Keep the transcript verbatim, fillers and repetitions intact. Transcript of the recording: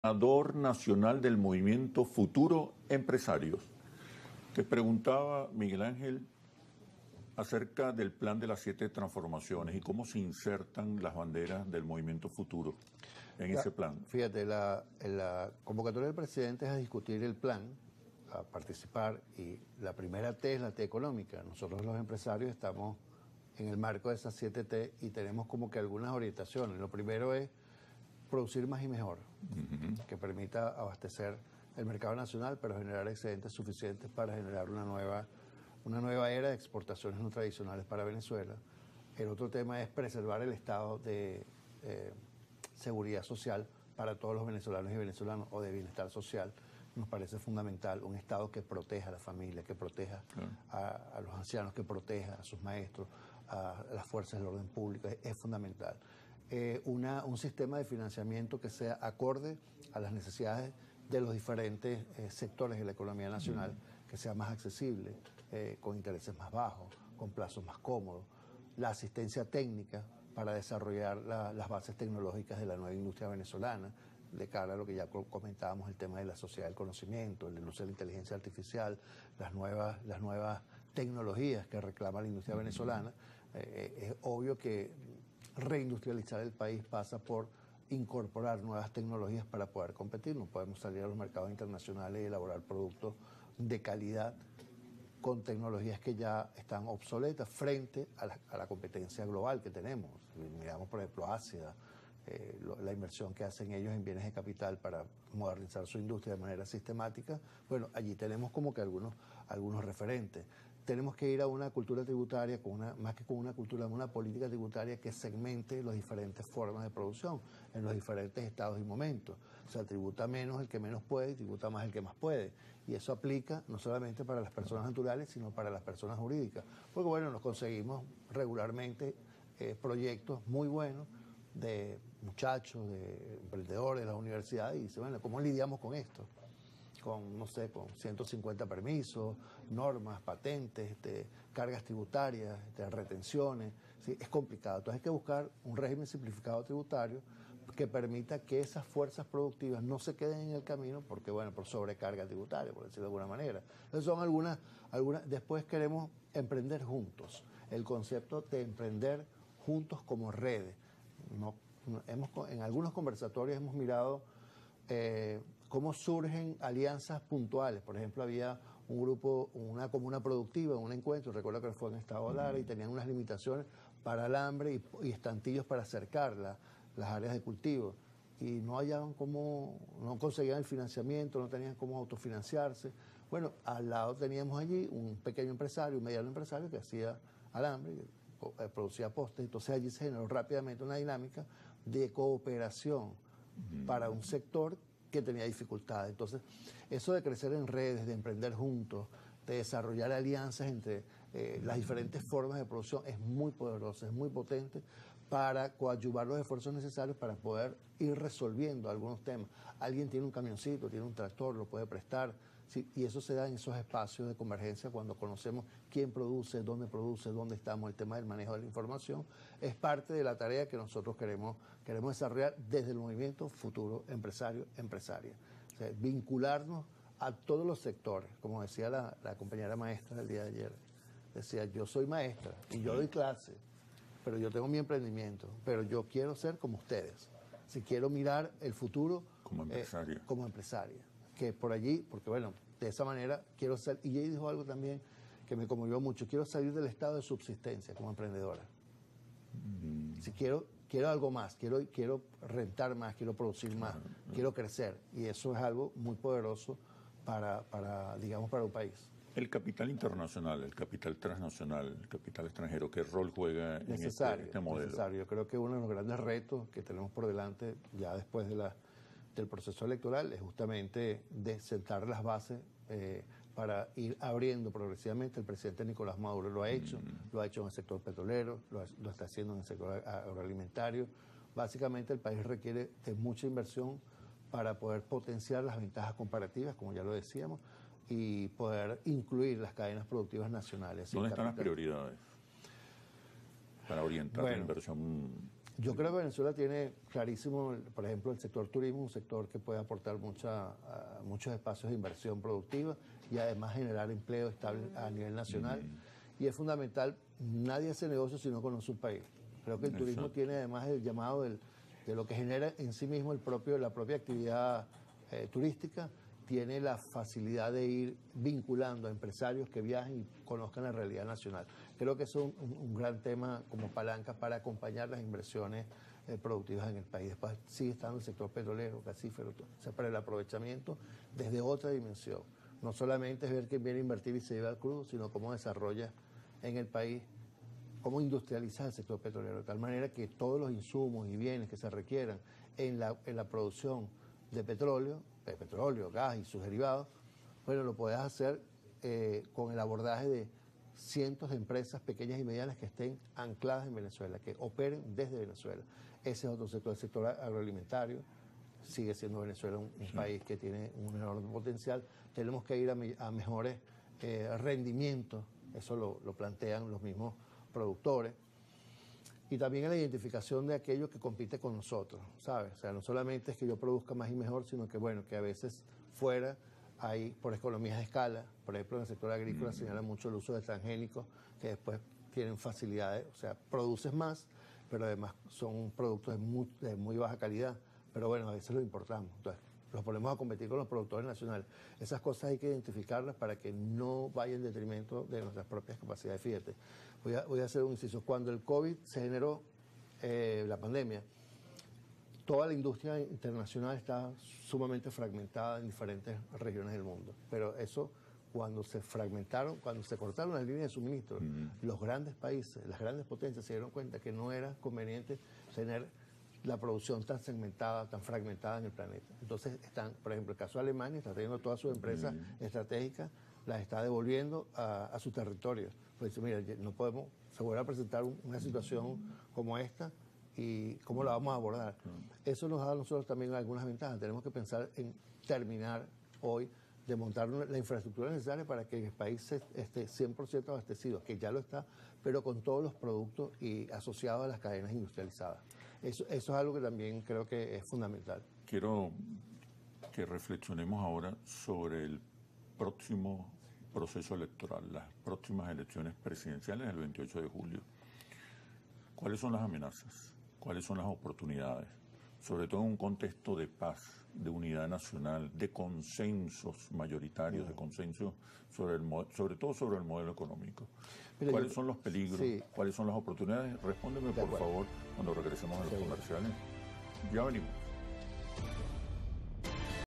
Coordinador nacional del movimiento Futuro Empresarios. Te preguntaba, Miguel Ángel, acerca del plan de las siete transformaciones y cómo se insertan las banderas del movimiento Futuro en La, ese plan. Fíjate, la, la convocatoria del presidente es a discutir el plan, a participar, y la primera T es la T económica. Nosotros los empresarios estamos en el marco de esas siete T y tenemos como que algunas orientaciones. Lo primero es producir más y mejor, uh-huh. que permita abastecer el mercado nacional, pero generar excedentes suficientes para generar una nueva, una nueva era de exportaciones no tradicionales para Venezuela. El otro tema es preservar el estado de eh, seguridad social para todos los venezolanos y venezolanos, o de bienestar social. Nos parece fundamental un estado que proteja a la familia, que proteja uh-huh. a, a los ancianos, que proteja a sus maestros, a las fuerzas del orden público. Es, es fundamental. Eh, una, un sistema de financiamiento que sea acorde a las necesidades de los diferentes eh, sectores de la economía nacional, mm. que sea más accesible, eh, con intereses más bajos, con plazos más cómodos, la asistencia técnica para desarrollar la, las bases tecnológicas de la nueva industria venezolana, de cara a lo que ya comentábamos, el tema de la sociedad del conocimiento, el uso de la inteligencia artificial, las nuevas, las nuevas tecnologías que reclama la industria mm. venezolana. Eh, es obvio que reindustrializar el país pasa por incorporar nuevas tecnologías para poder competir. No podemos salir a los mercados internacionales y elaborar productos de calidad con tecnologías que ya están obsoletas frente a la, a la competencia global que tenemos. Miramos, por ejemplo, Asia, eh, lo, la inversión que hacen ellos en bienes de capital para modernizar su industria de manera sistemática. Bueno, allí tenemos como que algunos, algunos referentes. Tenemos que ir a una cultura tributaria, con una, más que con una cultura, una política tributaria que segmente las diferentes formas de producción en los diferentes estados y momentos. O sea, tributa menos el que menos puede y tributa más el que más puede. Y eso aplica no solamente para las personas naturales, sino para las personas jurídicas. Porque bueno, nos conseguimos regularmente eh, proyectos muy buenos de muchachos, de emprendedores de las universidades, y dice, bueno, ¿cómo lidiamos con esto? Con, no sé, con ciento cincuenta permisos, normas, patentes, de cargas tributarias, de retenciones, ¿sí? Es complicado. Entonces hay que buscar un régimen simplificado tributario que permita que esas fuerzas productivas no se queden en el camino porque, bueno, por sobrecarga tributaria, por decirlo de alguna manera. Entonces son algunas, algunas, después queremos emprender juntos, el concepto de emprender juntos como redes. No, no, hemos, en algunos conversatorios hemos mirado eh, cómo surgen alianzas puntuales. Por ejemplo, había un grupo, una comuna productiva, un encuentro, recuerdo que fue en Estado Lara, y tenían unas limitaciones para alambre y, y estantillos para acercar la, las áreas de cultivo. Y no hallaban cómo, no conseguían el financiamiento, no tenían cómo autofinanciarse. Bueno, al lado teníamos allí un pequeño empresario, un mediano empresario que hacía alambre, que producía postes. Entonces allí se generó rápidamente una dinámica de cooperación mm. para un sector que tenía dificultades. Entonces, eso de crecer en redes, de emprender juntos, de desarrollar alianzas entre eh, las diferentes formas de producción es muy poderoso, es muy potente para coadyuvar los esfuerzos necesarios para poder ir resolviendo algunos temas. Alguien tiene un camioncito, tiene un tractor, lo puede prestar, ¿sí? Y eso se da en esos espacios de convergencia cuando conocemos quién produce, dónde produce, dónde estamos, el tema del manejo de la información. Es parte de la tarea que nosotros queremos, queremos desarrollar desde el movimiento Futuro Empresario Empresaria. O sea, vincularnos a todos los sectores, como decía la, la compañera maestra del día de ayer. Decía, yo soy maestra y yo doy clase, pero yo tengo mi emprendimiento, pero yo quiero ser como ustedes. Si quiero mirar el futuro como empresaria. Eh, como empresaria. Que por allí, porque bueno, de esa manera quiero ser, y ella dijo algo también que me conmovió mucho, quiero salir del estado de subsistencia como emprendedora. Mm. Si quiero, quiero algo más, quiero, quiero rentar más, quiero producir más, uh-huh. quiero crecer, y eso es algo muy poderoso para, para, digamos, para un país. El capital internacional, el capital transnacional, el capital extranjero, ¿qué rol juega en este, este modelo? Necesario. Yo creo que uno de los grandes retos que tenemos por delante, ya después de la, del proceso electoral, es justamente de sentar las bases eh, para ir abriendo progresivamente. El presidente Nicolás Maduro lo ha hecho, mm. lo ha hecho en el sector petrolero, lo, ha, lo está haciendo en el sector agroalimentario. Básicamente el país requiere de mucha inversión para poder potenciar las ventajas comparativas, como ya lo decíamos, y poder incluir las cadenas productivas nacionales. ¿Dónde están las prioridades para orientar bueno, la inversión Yo creo que Venezuela tiene clarísimo, por ejemplo, el sector turismo, un sector que puede aportar mucha, uh, muchos espacios de inversión productiva y además generar empleo estable a nivel nacional. Mm. Y es fundamental, nadie hace negocio si no conoce un país. Creo que el Exacto. turismo tiene además el llamado del, de lo que genera en sí mismo el propio, la propia actividad eh, turística, tiene la facilidad de ir vinculando a empresarios que viajen y conozcan la realidad nacional. Creo que eso es un, un gran tema como palanca para acompañar las inversiones eh, productivas en el país. Después sigue estando el sector petrolero, gasífero, o sea, para el aprovechamiento desde otra dimensión. No solamente es ver quién viene a invertir y se lleva el crudo, sino cómo desarrolla en el país, cómo industrializa el sector petrolero, de tal manera que todos los insumos y bienes que se requieran en la, en la producción de petróleo, de petróleo, gas y sus derivados, bueno, lo puedes hacer eh, con el abordaje de cientos de empresas pequeñas y medianas que estén ancladas en Venezuela, que operen desde Venezuela. Ese es otro sector, el sector agroalimentario. Sigue siendo Venezuela un, un sí. país que tiene un enorme potencial. Tenemos que ir a, a mejores eh, rendimientos, eso lo, lo plantean los mismos productores. Y también en la identificación de aquello que compite con nosotros, ¿sabes? O sea, no solamente es que yo produzca más y mejor, sino que, bueno, que a veces fuera hay, por economías de escala, por ejemplo, en el sector agrícola mm. señala mucho el uso de transgénicos, que después tienen facilidades, o sea, produces más, pero además son productos de muy, de muy baja calidad, pero bueno, a veces los importamos, entonces los ponemos a competir con los productores nacionales. Esas cosas hay que identificarlas para que no vaya en detrimento de nuestras propias capacidades. Fíjate, voy a, voy a hacer un inciso. Cuando el COVID se generó, eh, la pandemia, toda la industria internacional está sumamente fragmentada en diferentes regiones del mundo. Pero eso, cuando se fragmentaron, cuando se cortaron las líneas de suministro, mm. los grandes países, las grandes potencias se dieron cuenta que no era conveniente tener la producción tan segmentada, tan fragmentada en el planeta. Entonces están, por ejemplo, el caso de Alemania, está teniendo todas sus empresas mm. estratégicas, las está devolviendo a, a su territorio. Pues dice, mira, no podemos, se vuelve a presentar un, una situación como esta y cómo la vamos a abordar. Mm. Eso nos da a nosotros también algunas ventajas. Tenemos que pensar en terminar hoy de montar una, la infraestructura necesaria para que el país esté cien por ciento abastecido, que ya lo está, pero con todos los productos y asociados a las cadenas industrializadas. Eso, eso es algo que también creo que es fundamental. Quiero que reflexionemos ahora sobre el próximo proceso electoral, las próximas elecciones presidenciales del veintiocho de julio. ¿Cuáles son las amenazas? ¿Cuáles son las oportunidades? Sobre todo en un contexto de paz, de unidad nacional, de consensos mayoritarios, de consensos sobre, el, sobre todo sobre el modelo económico. Mira, ¿Cuáles yo, son los peligros? Sí. ¿Cuáles son las oportunidades? Respóndeme, por favor, cuando regresemos a los comerciales. Ya venimos.